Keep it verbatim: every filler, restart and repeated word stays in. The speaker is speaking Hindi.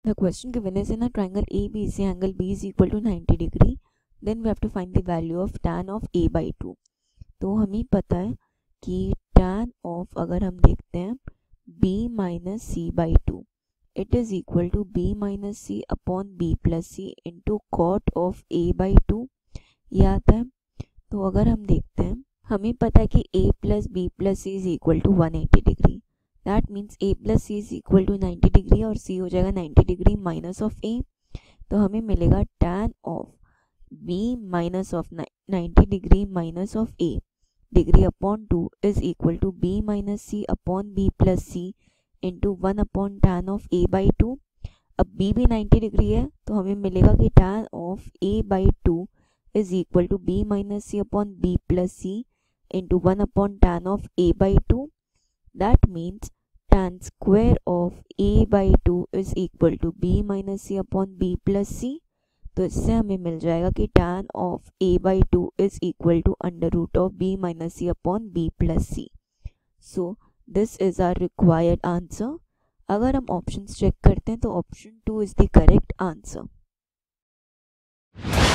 The question given is in a triangle A B C angle B is equal to ninety degree. Then we have to find the value of tan of A by two. तो हमें पता है कि tan of अगर हम देखते हैं B minus C by two, it is equal to B minus C upon B plus C into cot of A by two. ये आता है. तो अगर हम देखते हैं हमें पता है कि A plus B plus C is equal to one hundred eighty degree. That means A plus C is equal to ninety degree और C हो जाएगा ninety degree minus of A. तो हमें मिलेगा tan of B minus of ninety degree minus of A degree upon two is equal to B minus C upon B plus C into one upon tan of A by two. अब B भी ninety degree है तो हमें मिलेगा कि tan of A by two is equal to B minus C upon B plus C into one upon tan of A by two. That means tan square of A by two is equal to B minus C upon B plus C. तो इससे हमें मिल जाएगा कि tan of A by two is equal to under root of B minus C upon B plus C. So this is our required answer. अगर हम ऑप्शंस चेक करते हैं तो option two is the correct answer.